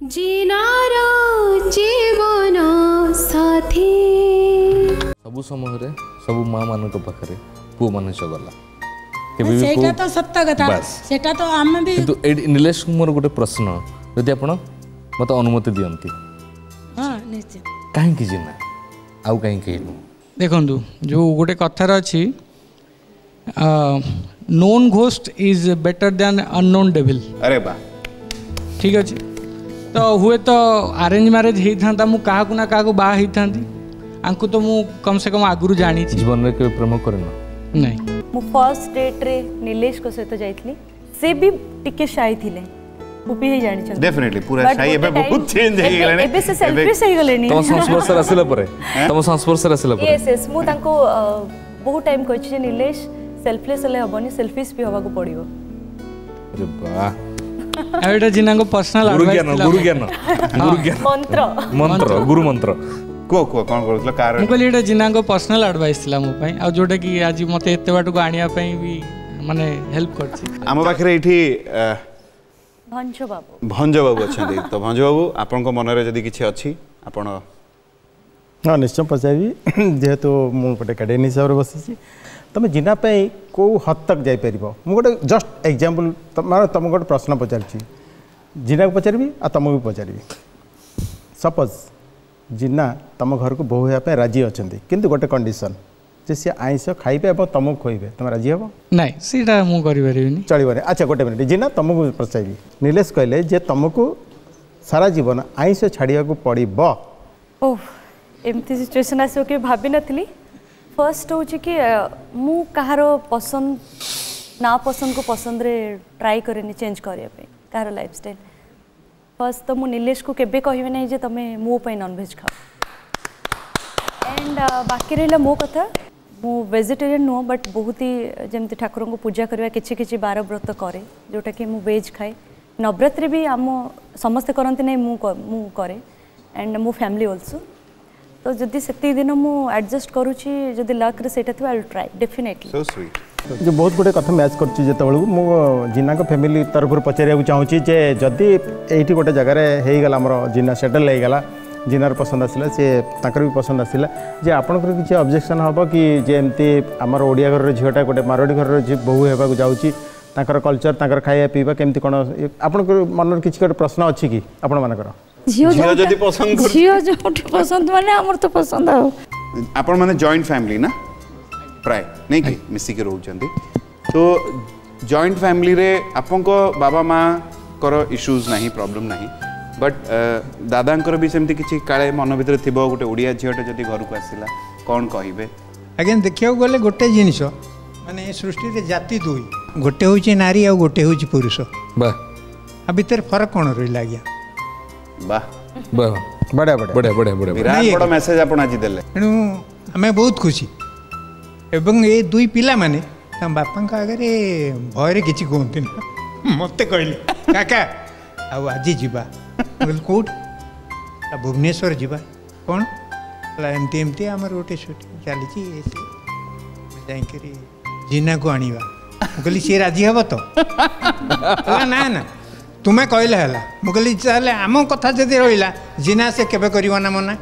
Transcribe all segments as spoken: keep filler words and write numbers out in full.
जिनारा जीवनसाथी सब समय रे सब माँ मान पाखे पु मान चगला सेटा तो सत्य कथा सेटा तो आम भी किंतु नीलेश मोर गोटे प्रश्न यदि आपण मत अनुमति दियंती हां निश्चित काहे कि जिना आउ काहे कि देखंतु जो गोटे कथार अछि known ghost is better than unknown devil. अरे बा ठीक अछि तो हुए तो अरेंज मैरिज हेई थांता मु काहा को ना काहा को बा हेई थांती आंकु तो मु कम से कम आगुरु जानी छी जीवन में के प्रेम करना नहीं मु फर्स्ट डेट रे नीलेश को सहित जाइतली से भी टिके शाई थिले मु भी जानि छ डेफिनेटली पूरा शाई एबे बहुत चेंज हे गेलाने एबे से सेल्फिश हे गेलेनी तम संस्पर्श रसिला परे तम संस्पर्श रसिला परे यस यस मु तांको बहुत टाइम कहछि जे नीलेश सेल्फलेस ले हबनी सेल्फिश भी होबा को पड़ियो। अरे वाह एटा जिना को पर्सनल गुरु ज्ञान गुरु ज्ञान गुरु ज्ञान मंत्र मंत्र गुरु मंत्र को को कोन करथला कार मु कहली एटा जिना को पर्सनल एडवाइस थिला मो पई आ जोटा कि आज मते एते बाटू को आनिया पई भी माने हेल्प करछि हम पाखरे एठी भंज बाबू भंज बाबू अछंदी तो भंज बाबू आपन को मन रे जदी किछि अछि आपन हां निश्चय पचाबी जेहेतु मु पटे कैडेन हिसाब रे बसिछि तुम जिना पे को हद तक जाई परिबो मु गोटे जस्ट एग्जांपल माने तुम गोटे प्रश्न पचारछि जिना को पचारबी आ तुमको भी पचारबी सपोज जिना तुम घर को बहु होया पे राजी अछंती किंतु गोटे कंडीशन जे से आइंस खाइबे एबो तुमको खोइबे तुम राजी हेबो नहीं सीधा मु करि परिबिनी चलिबो अच्छा गोटे मिनिट जिना तुमको पचाइबी नीलेश कहले जे तुमको सारा जीवन आइंस छाड़िया को पड़िबो ओह एमती सिचुएशन आसो के भाबी नथली फर्स्ट हो कि मु कहार पसंद ना पसंद को पसंद रे ट्राई करेनी चेंज करिया पे कहार लाइफस्टाइल फर्स्ट तो मु नीलेश को केबे कहिबे नहीं जे तमे मो पे नॉन वेज खाओ एंड बाकी रहला मो कथा मु वेजिटेरियन नो बट बहुत ही जेमती ठाकुर को पूजा करवा किछि किछि बार व्रत करे जोटा कि मु वेज खाए नवरात्रि भी आम समस्त करंती नहीं मु मु करे एंड मो फैमिली आल्सो तो जदि सेती दिन मु एडजस्ट करूची जदि लक रे सेटा थवा I will try definitely so sweet जो बहुत गुटे कथा मैच करछि जेते बेलू मु जिना को फैमिली तरफ पचारिया को चाहूची जे जदि एठी गोटे जगह रे हेई गला हमर जिना सेटल हेई गला जिनार पसंद आसिला से ताकर भी पसंद आसिला जे आपनकर किछि ऑब्जेक्शन हबो कि जे एमती हमर ओडिया घर रे झियोटा गोटे मारवाड़ी घर रे बहु हेबा को जाउची ताकर कल्चर ताकर खाया पीबा केमती कोन आपनकर मनर किछि गोटे प्रश्न अछि कि आपण मानकर झियो जदि पसंद कर झियो जो पसंद माने हमर तो पसंद आ आपण माने जॉइंट फैमिली ना प्राय नहीं कि मिसी के रहउचंदी तो जॉइंट फैमिली रे आपन को बाबा मां कर इश्यूज नहीं प्रॉब्लम नहीं बट दादांकर भी सेमती किछि काळे मन भीतर थिबो गोटे ओडिया झियोटा जदि घर को आसिला कोन कहिबे अगेन देखियो गले गोटे जिनिस माने सृष्टि रे जाति दुई गोटे होची नारी आ गोटे होची पुरुष बा आ भीतर फरक कोन रहि लाग्या वाह वाह बड़ा बड़ा बड़ा बड़ा बड़ा विराट बड़ा मेसेज आपण आज देले एनु हमें बहुत खुशी एवं ए दुई पिला माने हम बापा का आगे भय रे किछि कोंती ना मते कहले काका आ आज जीवा बोल कोट आ भुवनेश्वर जीवा कोन एमती एमती हमर गोटे शूटिंग चली छी ऐसे जाई करी जिना को आनीबा कहली से राजी हबो तो ना ना तुम्हें कहले हला मुगली चले आम कथा जदि रहिला जिना से केबे करिवो ना मना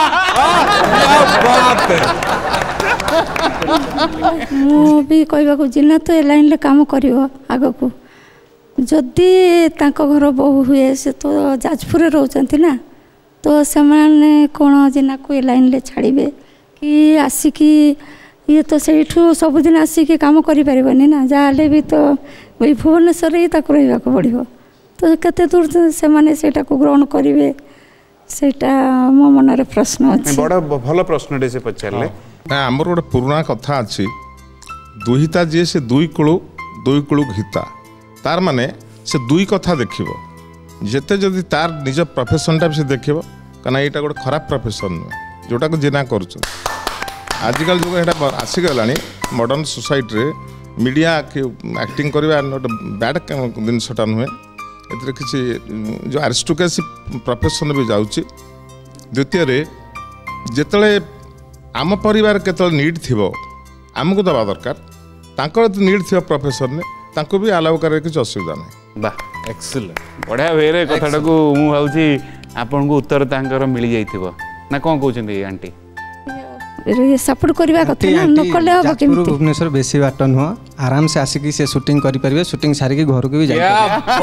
मु भी कहबा को जिना तो ए लाइन ले काम करिवो आगो को जदि तांको घर बहु हुए से तो जाजपुर रहउचंती ना तो से माने कोन जिना को ए लाइन ले छाड़ीबे कि आसिकी ये तो सेठू सब दिन आसिकी काम करि परिबनी ना जाले भी तो वही भुवनेश्वर ही ताको रहिबा को पड़िबो तो केते दूर से माने सेटा को ग्रहण करिवे सेटा मो मन रे प्रश्न अछि बड़ा भलो प्रश्न दे से पछारले ना हमर गोटे पुराना कथा अछि दुहिता जे से दुई कुळु दुई कुळु हिता तार माने से दुई कथा देखिबो जेते जदी तार निज प्रोफेशन टा से देखिबो कना एटा गोटे खराब प्रोफेशन जोटा को जिना करछ आजकल जो एटा आसी गलानी मॉडर्न सोसाइटी रे मीडिया एक्टिंग करबा नॉट बैड दिनसटा नुहे एतरे किसी जो आरिस्टोक्रेसी प्रोफेशन भी जाउची द्वितीय रे जेतले आम परिवार केतले नीड थिबो आमको दबा दरकार तांकर नीड थिबो प्रोफेशन ने तांको भी अलाउ करे किछ असुविधा नहीं बा एक्सीलेंट बढ़िया वेरे कथाटा को मु भाउची आपन को उत्तर तांकर मिली जाइथिबो ना कोन कहउछन्ती आंटी सपोर्ट करबा कथा ना न कले हो केमती भुवनेश्वर बेसी बाट नुह आराम से आसिकी से शूटिंग करि परिबे शूटिंग सारी के घर को भी जाय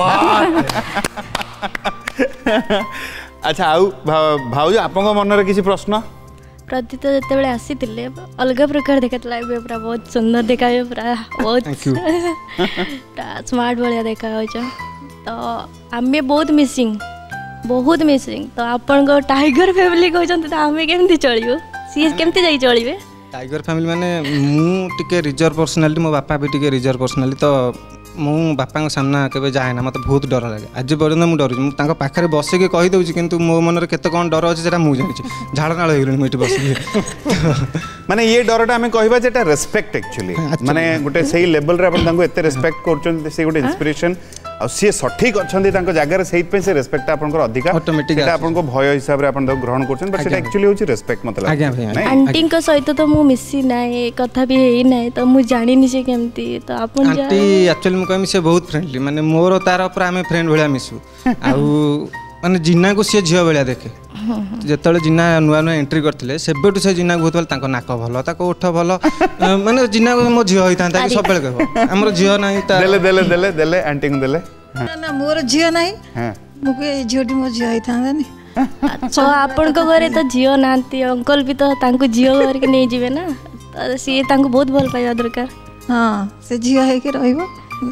अच्छा आउ भाउज आपन मन रे किसी प्रश्न प्रदीप्ता जिते बड़े आसी अलग प्रकार देखा पूरा बहुत सुंदर देखा पूरा बहुत स्मार्ट भाया देखा तो आम बहुत मिसिंग बहुत मिसिंग तो आपण टाइगर फैमिली कहते आम केमती चलो सी केमती जाई चलिए टाइगर फैमिली माने मु टिके रिजर्व पर्सनालिटी मो बापा भी टिके रिजर्व पर्सनालिटी तो मु बापा सामना केबे जाए ना मत बहुत डर लगे आज पर्यंत मुझे डर मुझे पाखे बसिक कहीदे कि मो मन केते कौन डर अच्छे से मुझे जानी झाड़ नाल हो गई मुझे बसिक माने ये डरटा आम कहवा जेटा रेस्पेक्ट एक्चुअली माने गोटे सही लेवल रे अपन एते रेस्पेक्ट करछन से गोटे इंस्पिरेशन आ सी सठिक अच्छे जगार से से रेस्पेक्ट आपनकर अधिका ऑटोमेटिक आपनको भय हिसाब रे अपन ग्रहण करछन बट सेटा एक्चुअली होची रेस्पेक्ट मतलब आज्ञा भाई आंटी को सहित तो मु मिसी नाही कथा भी हेई नाही तो मु जानि नि से केमती तो आपन आंटी एक्चुअली मु कहमी से बहुत फ्रेंडली माने मोर तार ऊपर आमे फ्रेंड भलिया मिसु आउ माने जिना को से झियो भलिया देखे जेतले जिना नुआ नुआ एंट्री करथिले सेबेटु से जिना बहुत ताको नाक भलो ताको ओठ भलो माने जिना को मो झियो होइतांता सब बेले कहबो हमर झियो नाही ता देले देले देले देले आंटी को देले ना ना मोर झियो नाही हां मुके झियोटी मो झियो होइतांता नि अच्छा आपण को घरे तो झियो नांती अंकल भी तो तांको झियो घर के नहीं जिवे ना तो सी तांको बहुत भल पाइबा दरकार हां से झियो हे के रहइबो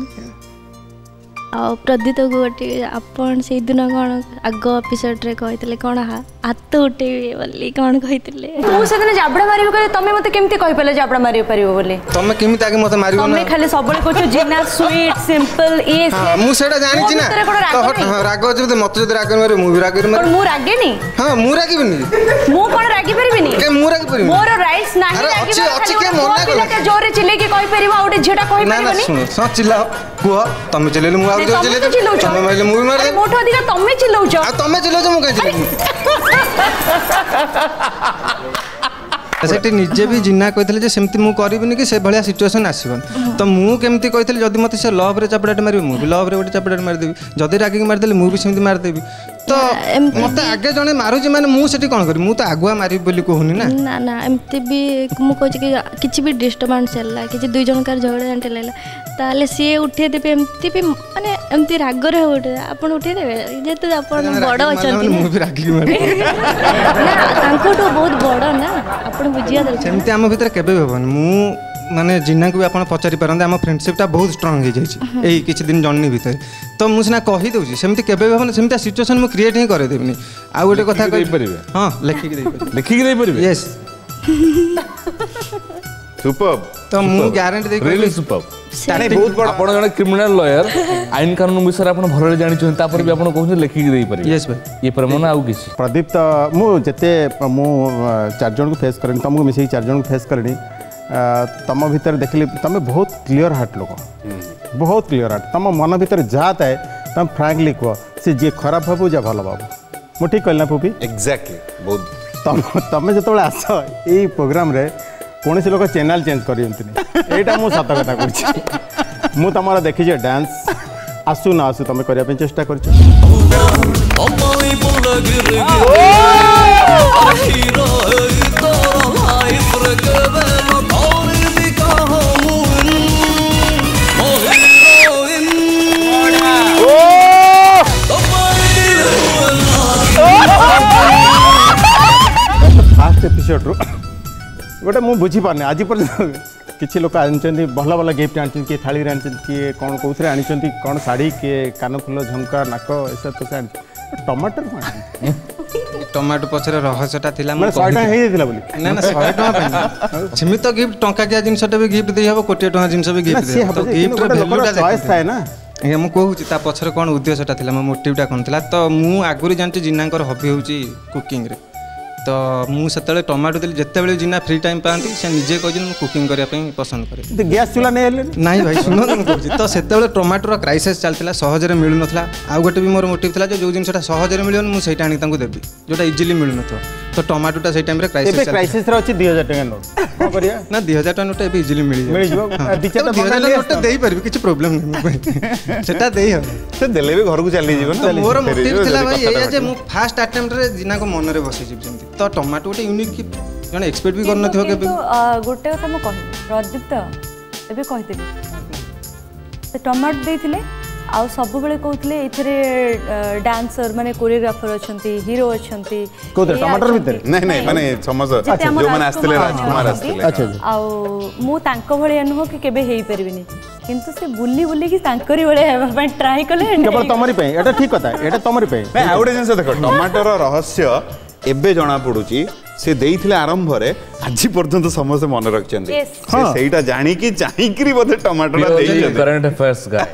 आ प्रदीप को गोटे आपण से दिन कौन आग एपिसोड रे कहते कौन हाथ उठे बोली कौन कहते तू से दिन जाबड़ा मारिबो करे तमे मते केमती कहि पेले जाबड़ा मारि परिबो बोली तमे केमती आगे मते मारिबो ना तमे खाली सबले कहछो जिना स्वीट सिंपल ए हां मु सेटा जानि छी ना राग जब मते जब राग मारे मु भी राग मारे मु रागे नी हां मु रागी बनी मु कोन रागी परिबिनी के मु रागी परिबिनी मोर राइट्स नाही रागी अच्छी अच्छी के मना गला के जोरे चिल्ले के कहि परिबो ओटे झेटा कहि परिबनी ना ना सुन स चिल्ला कुह तमे चिल्लेले मु आ चिल्ले तमे मारले मु भी मारे मोठो अधिका तमे चिल्लौछ आ तमे चिल्लौछ मु कहि सेठी निजे भी जिन्ना कहते जे सेमती मु करबिनी कि से भलिया सिचुएशन आसीबन तो मु केमती कहते जदि मते से लव रे चपड़ाट मारिबो मु भी लव रे गोटे चपड़ाट मार देबी जदि रागी मार देले मु भी सेमती मार देबी तो मते आगे जने मारुजी माने मु सेठी कोन करी मु तो आगुआ मारी बोली कहूनी ना ना ना एमती भी मु कहछि कि किछि भी डिस्टर्बेंस हला किछि दुई जन कार झगड़ा जानते लेला ताले सी उठे देबे एमती भी माने एमती राग रे उठे आपण उठे देबे जेते आपण बड़ अछंती मु भी रागी मारी ना तांको तो बहुत बड़ ना आपण बुझिया दल सेमती हम भीतर केबे होबन मु माने जिन्ना को भी आपण पचारि परंदे हम फ्रेंडशिप टा बहुत स्ट्रांग हो जाई एई किछि दिन जन्नी भीतर तो मु सिना कहि दउछि सेमती केबे होबन सेमती सिचुएशन मु क्रिएट ही करे देबनी आ गोटे कथा कहि परिबे हां लेखि के देई परिबे लेखि के देई परिबे यस सुपर तो मु गारंटी दे रियली सुपर ताने बहुत बड़ आपण जने क्रिमिनल लॉयर आइन कानून विषय आपण भरले जानि छन तापर भी आपण कहू लेखि के देई परिबे यस भाई ये परमना आउ किछि प्रदीप तो मु जते मु चार जन को फेस करनी तुमको मिसे चार जन को फेस करनी तम भीतर देखली तुम बहुत क्लियर हार्ट लोक बहुत क्लियर हार्ट तुम मन भीतर जहाँ थाए तुम फ्रांकली कह सी जी खराब भाबू जा भल भाबू मु ठीक कहली ना पुपी एग्जैक्टली बहुत तुम तुम जो आस ये प्रोग्राम रे कौन लोक चैनल चेंज करनी यहाँ मुझे सत कथा कर मु तुम देखी डांस आसु ना आसु तुम करने चेष्टा कर फास्ट एपिसोड रू गोटे मुझे बुझीपारे आज पर्यटन किसी लोक आनी भल भल गिफ्ट आनी किए थाली किए कौन कौन आनी कौन शाढ़ी किए कान फुल झुमका नाक एसब तो से टमाटर कौन टमाटो पछरे रहस्यटा थिला माने सौ टका हेई दिला बोली ना ना सौ टका पाई सीमित गिफ्ट टंका किया जिनसटा भी गिफ्ट देई हबो कोटी टका जिनस भी गिफ्ट दे तो गिफ्ट रे वैल्यूटा चॉइस थाए ना ए मु कहूची ता पछरे कोन उद्देश्यटा थिला मो मोटिवटा कोन थिला तो मु आगुरी जानती जिन्नांकर हॉबी होची कुकिंग रे तो मु सेतले टमाटो देली जत्ते बेले जिना फ्री टाइम पांती से निजे कहजन मु कुकिंग करिया पई पसंद करे तो गैस चूल्हा नै हेले नाही भाई सुनो मु कहूची तो सेते बेले टमाटो रो क्राइसिस चलतिला सहज रे मिलु नथला आ गोटे भी मोर मोटिव थिला जो जिनसटा सहज रे मिलियन मु सेटा आनी तांको देबी जोटा इजीली मिलु नथो तो टमाटोटा से टाइम रे एबे क्राइसिस क्राइसिस रे अछि दो हज़ार टका नोट को करिया ना दो हज़ार टका नोट एबे इजीली मिल जाय मिल जिवो दि चार दो हज़ार टका नोट देई परबी किछ प्रॉब्लम नहीं सेटा देई हो से देले भी घर को चली जीवन तो मोर मोटिव थिला भाई ए जे मु फर्स्ट अटेम्प्ट रे जिना को मन रे बसि जिब जेंती तो टमाटो गोटे यूनिक की जने एक्सपेक्ट भी करन थियो के गोटे कथा म कहि प्रदीप्त एबे कहि देबी से टमाटो देथिले आउ सब बेले कहउतले एथरे डांसर माने कोरियोग्राफर अछंती हीरो अछंती कोदर टमाटर भीतर नहीं नहीं माने समझ अच्छा जो माने आस्तले राजकुमार आस्तले अच्छा आउ मु तांको भळे अनुभव कि केबे हेई परबिनी किंतु से बुल्ली बुल्ली की तांकरी भळे हेबा पय ट्राई कले केवल तमरी पे एटा ठीक कथा एटा तमरी पे नहीं आउडे जिंस देखो टमाटर रहस्य एबे जणा पडुची से देइथिले आरंभ रे आजि पर्यंत समस्त मन रखचंदी से सेइटा जानि कि चाहि कि बोधे टमाटर देइ current affairs guy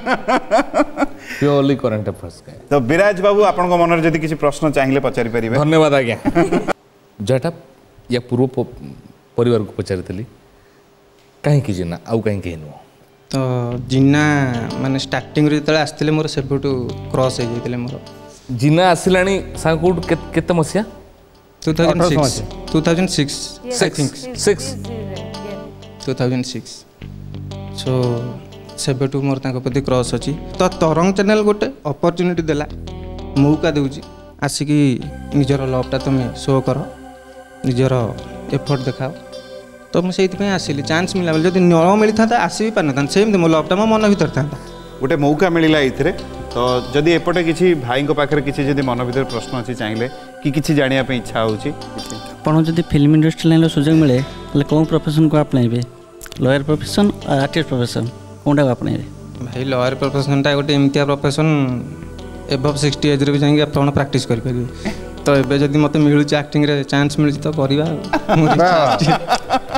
purely current affairs guy तो विराज बाबू आपन को मन रे जदी किछि प्रश्न चाहिले पचारि परिबे धन्यवाद आज्ञा जेटा या पूर्व परिवार को पचारितली काहे कि जिना आउ काहे कि नो तो जिना माने स्टार्टिंग रे तळे आस्थिले मोर सेबुटू क्रॉस हे जैतिले मोर जिना आसिलाणी सांकुट केते मसिया two thousand six two thousand six I think six two thousand six so सेबेटू मोर तांको प्रति क्रॉस अछि तो तरंग चैनल गोटे अपॉर्चुनिटी देला मौका देउची आसिकी निजर लवटा तुम शो कर निजर एफर्ट देखाओ तो मुझे से आसिली चांस मिला जब न मिली था आसी भी पार ना सेमती मो लवटा मो मन भर था गोटे मौका मिलला इथिरे तो जदि एपटे किसी भाई को पाखरे किसी जदि मन भीतर प्रश्न अच्छी चाहिए कि किसी जानिया पे इच्छा होची आपण जदि फिल्म इंडस्ट्री लाइन सुजोग मिले ताले कोन प्रोफेशन को अपनाइबे लॉयर प्रोफेशन और आर्टिस्ट प्रोफेशन कोनटा अपनाइबे भाई लॉयर प्रोफेशन टा गोटे एमतिया प्रोफेशन एबव सिक्सटी एज रे भी जाइए आपण प्रैक्टिस कर परिबे तो एबे जदि मते मिलु एक्टिंग रे चांस मिलु तो करबा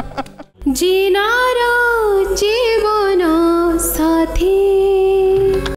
जिनारा जीवन साथी।